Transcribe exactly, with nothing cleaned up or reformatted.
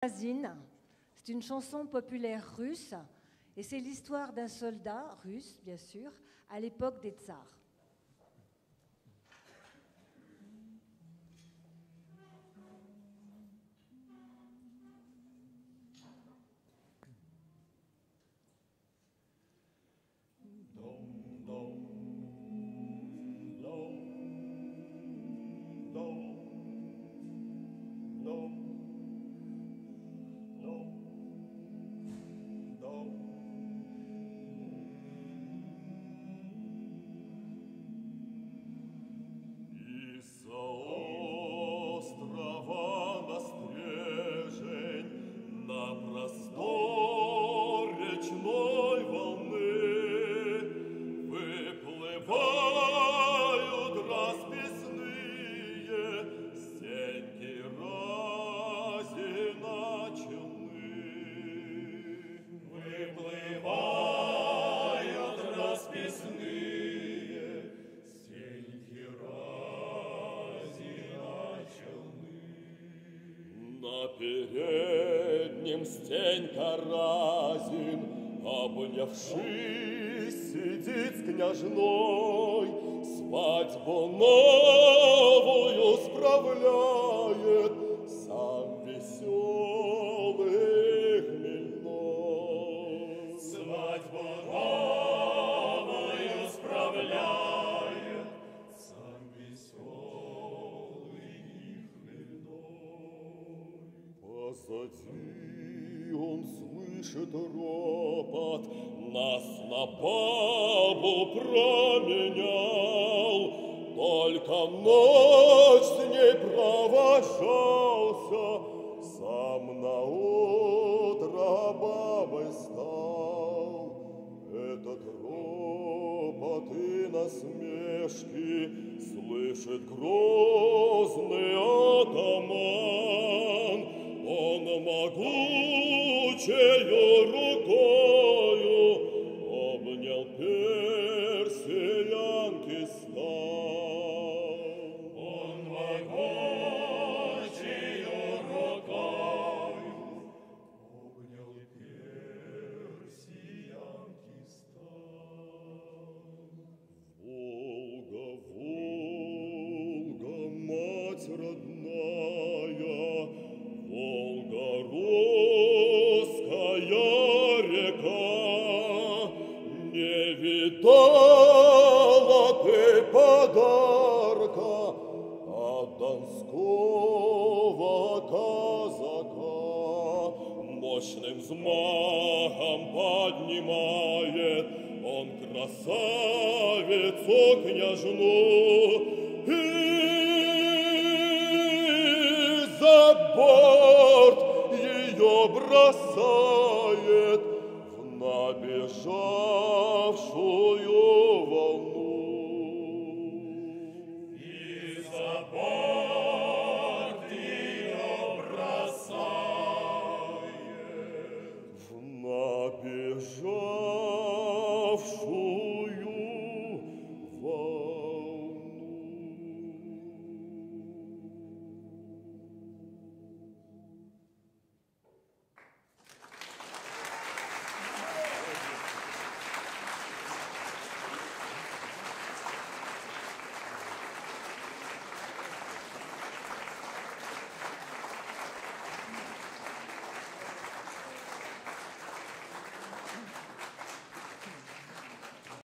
C'est une chanson populaire russe et c'est l'histoire d'un soldat russe, bien sûr, à l'époque des tsars. Переднем Стенька Разин, обнявшись, сидит с княжной, свадьбу новую справляет, сам веселый хмельной. Свадьбу новую справляет, сам веселый хмельной. Позади он слышит ропот, нас на бабу променял, только ночь с ней провожался, сам наутро бабой стал. Этот ропот и насмешки слышит грозный атаман. Он могучею рукою обнял персиянки стал. Он могучею рукою обнял персиянки стал. Волга, Волга, мать родная, Волго-Русская река, не видала ты подарка от донского казака. Мощным взмахом поднимает он красавицу княжну и за борт ее бросает в набежавшую